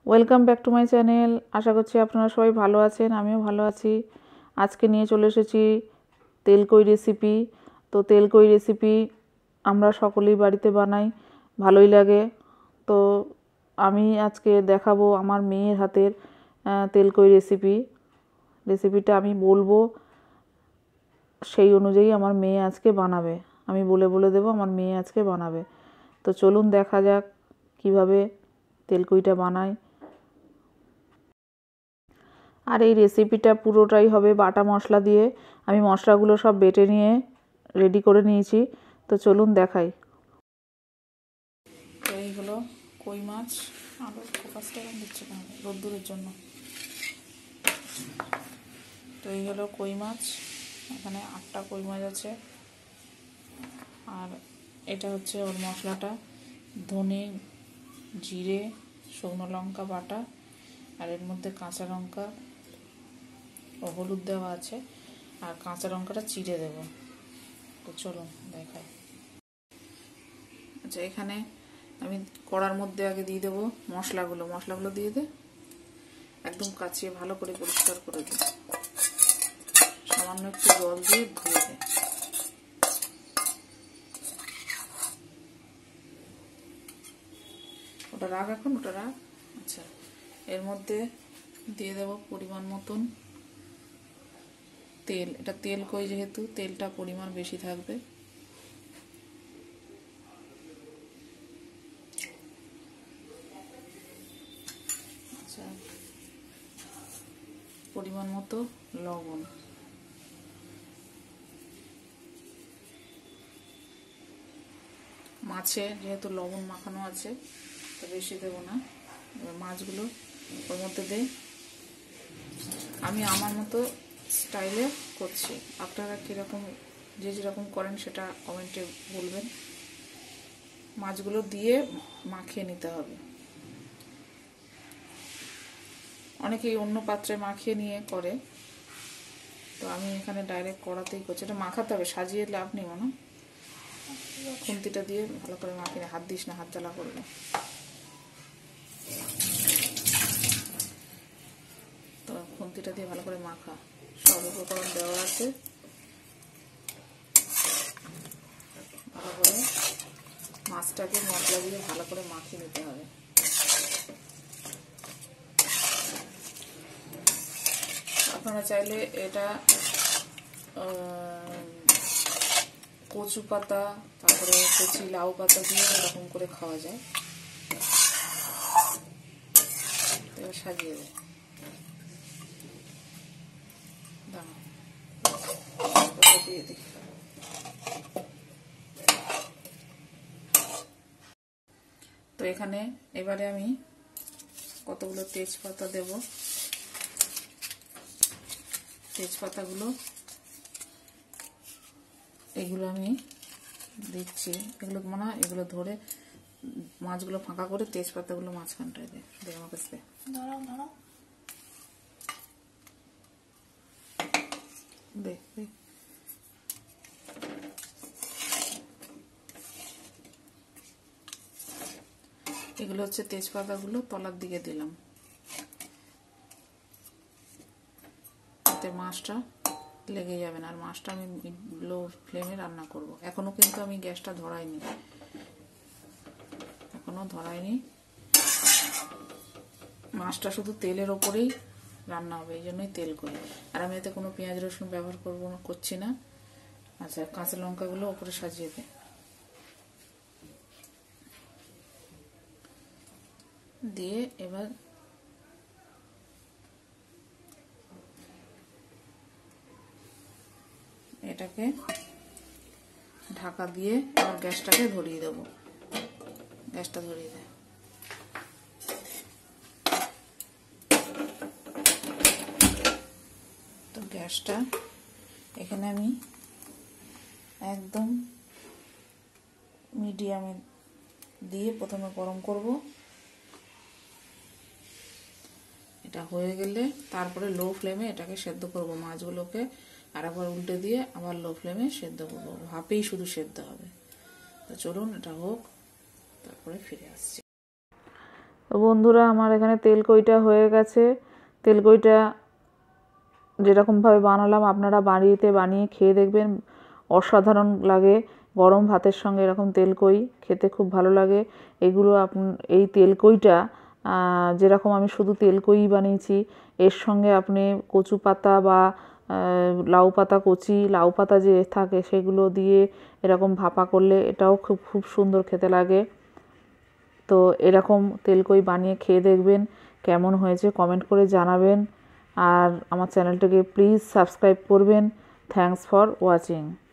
Welcome back to my channel. আশা করছি আপনারা সবাই ভালো আছেন, আমিও ভালো আছি। আজকে নিয়ে চলে এসেছি তেলকই রেসিপি। তো তেলকই রেসিপি আমরা সকলেই বাড়িতে বানাই, ভালোই লাগে। তো আমি আজকে দেখাবো আমার মেয়ের হাতের তেলকই রেসিপিটা আমি বলবো, সেই অনুযায়ী আমার মেয়ে আজকে বানাবে। আমি বলে বলে দেবো, আমার মেয়ে আজকে বানাবে। তো চলুন দেখা যাক কিভাবে তেলকইটা বানায়। আর এই রেসিপিটা পুরোটাই হবে বাটা মশলা দিয়ে। আমি মশলাগুলো সব বেটে নিয়ে রেডি করে নিয়েছি। তো চলুন দেখাই। তো এই হলো কই মাছ। আরও ফোকাসটা দিচ্ছে কেন, রোদ্দুরের জন্য। তো এই হলো কই মাছ, এখানে 8টা কই মাছ আছে। আর এটা হচ্ছে ওর মশলাটা: ধনে, জিরে, শুকনো লঙ্কা বাটা, আর এর মধ্যে কাঁচা লঙ্কা ও হলুদ দেওয়া আছে, আর কাঁচা লঙ্কাটা চিড়ে দেব। তো চলুন দেখাই। আচ্ছা, এখানে আমি কড়ার মধ্যে আগে দিয়ে দেবো মশলাগুলো দিয়ে দে, একদম কাচিয়ে ভালো করে পরিষ্কার করে দে, সামান্য একটু জল দিয়ে ধুয়ে দে। ওটা রাখ, এখন ওটা রাখ। আচ্ছা, এর মধ্যে দিয়ে দেবো পরিমাণ মতন তেল। এটা তেল কই, যেহেতু তেলটা পরিমাণ বেশি থাকবে। আচ্ছা, পরিমাণ মতো লবণ, মাছে যেহেতু লবণ মাখানো আছে তো বেশি দেবো না। এবার মাছগুলো ওর মধ্যে দে। আমি আমার মতো স্টাইলে করছি, আপনারা কীরকম যে যেরকম করেন সেটা কমেন্টে বলবেন। মাছগুলো দিয়ে মাখিয়ে নিতে হবে। অনেকেই অন্য পাত্রে মাখিয়ে নিয়ে করে, তো আমি এখানে ডাইরেক্ট কড়াতেই করছি। এটা মাখাতে হবে, সাজিয়ে লাভ নেই মনে। খুন্তিটা দিয়ে ভালো করে মাখিয়ে, হাত দিস না, হাত জ্বালা করবে। তো খুন্তিটা দিয়ে ভালো করে মাখা, সব উপকরণ দেওয়া আছে। ভালো করে মাছটাকে মশলা দিয়ে ভালো করে মাখিয়ে নিতে হবে। আপনারা চাইলে এটা কচু পাতা, তারপরে কচি লাউ পাতা দিয়ে এরকম করে খাওয়া যায়। এবার সাজিয়ে দেয়, দিয়ে দিই। তো এখানে এবারে আমি কতগুলো তেজপাতা দেব। তেজপাতাগুলো এগুলো আমি দিচ্ছি। এগুলো মনে হয় এগুলো ধরে মাছগুলো ফাঁকা করে তেজপাতাগুলো মাঝখানটায় দে। দে আমার কাছে, দে দে। এগুলো হচ্ছে তেজপাতাগুলো তলার দিকে দিলাম, এতে মাছটা লেগে যাবে না। আর মাছটা আমি লো ফ্লেমে রান্না করব। এখনো কিন্তু আমি গ্যাসটা ধরাইনি, মাছটা শুধু তেলের ওপরেই রান্না হবে, এই জন্যই তেল করি। আর আমি এতে কোনো পেঁয়াজ রসুন ব্যবহার করছি না। আচ্ছা, কাঁচা লঙ্কাগুলো ওপরে সাজিয়ে দে, দিয়ে এবার এটাকে ঢাকা দিয়ে এবার গ্যাসটাকে ধরিয়ে দেবো। গ্যাসটা ধরিয়ে দেয়। তো গ্যাসটা এখানে আমি একদম মিডিয়ামে দিয়ে প্রথমে গরম করব। এটা হয়ে গেলে তারপরে লো ফ্লেমে এটাকে সেদ্ধ করব মাছগুলোকে, আর আবার উল্টে দিয়ে আবার লো ফ্লেমে সেদ্ধ করবো। ভাপেই শুধু সেদ্ধ হবে। তো চলুন এটা হোক, তারপরে ফিরে আসছি। তো বন্ধুরা, আমার এখানে তেলকইটা হয়ে গেছে। তেলকইটা যেরকমভাবে বানালাম আপনারা বাড়িতে বানিয়ে খেয়ে দেখবেন, অসাধারণ লাগে। গরম ভাতের সঙ্গে এরকম তেলকই খেতে খুব ভালো লাগে। এগুলো এই তেলকইটা যেরকম আমি শুধু তেলকই বানিয়েছি, এর সঙ্গে আপনি কচু পাতা বা লাউ পাতা, কচি লাউ পাতা যে থাকে সেগুলো দিয়ে এরকম ভাপা করলে এটাও খুব খুব সুন্দর খেতে লাগে। তো এরকম তেলকই বানিয়ে খেয়ে দেখবেন, কেমন হয়েছে কমেন্ট করে জানাবেন। আর আমার চ্যানেলটাকে প্লিজ সাবস্ক্রাইব করবেন। Thanks for watching.